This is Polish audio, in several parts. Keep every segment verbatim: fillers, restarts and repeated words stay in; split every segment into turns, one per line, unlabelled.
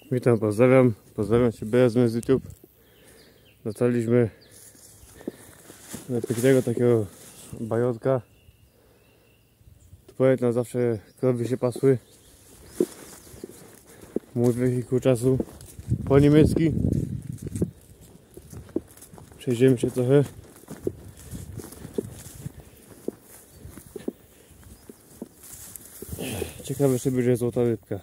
Witam, pozdrawiam, pozdrawiam Cię z YouTube. Dostaliśmy pięknego takiego bajotka. Tu pamiętam zawsze krowy się pasły. Mój wehikuł czasu po niemiecki. Przejdziemy się trochę. Ciekawe, czy będzie złota rybka.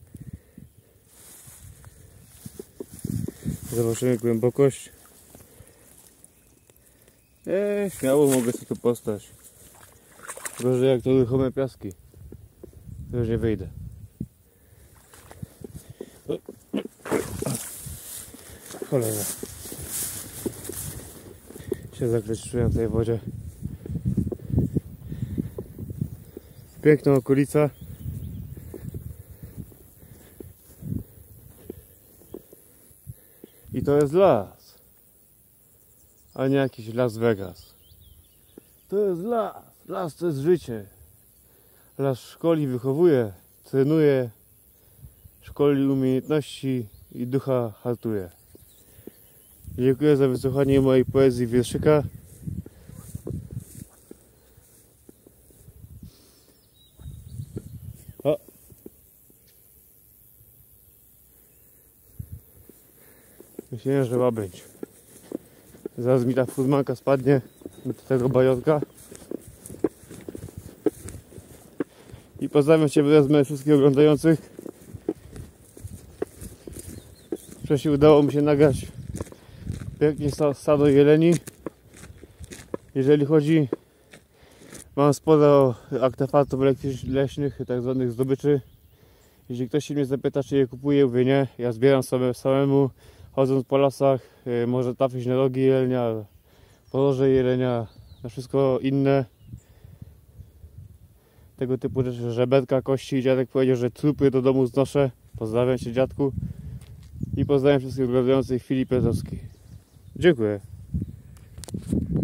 Zobaczymy głębokość. Eee, śmiało mogę sobie tu postać. Gorzej jak to ruchome piaski. To już nie wyjdę. Cholera. Się zakleszczyłem w tej wodzie. Piękna okolica. I to jest las, a nie jakiś Las Vegas. To jest las. Las to jest życie. Las szkoli, wychowuje, trenuje, szkoli umiejętności i ducha hartuje. Dziękuję za wysłuchanie mojej poezji wierszyka. O. Myślałem, że ma być. Zaraz mi ta furmanka spadnie do tego bajotka. I pozdrawiam Cię wraz wszystkich oglądających. Wcześniej udało mi się nagrać pięknie stado jeleni. Jeżeli chodzi, mam sporo artefaktów leśnych, tak zwanych zdobyczy. Jeśli ktoś się mnie zapyta, czy je kupuję, mówię nie. Ja zbieram sobie samemu, chodząc po lasach. Może trafić na rogi jelenia, poroże jelenia, na wszystko inne. Tego typu rzeczy, żeberka, kości. Dziadek powiedział, że trupy do domu znoszę. Pozdrawiam Cię, dziadku. I pozdrawiam wszystkich oglądających. Filip Piotrowski. Dziękuję.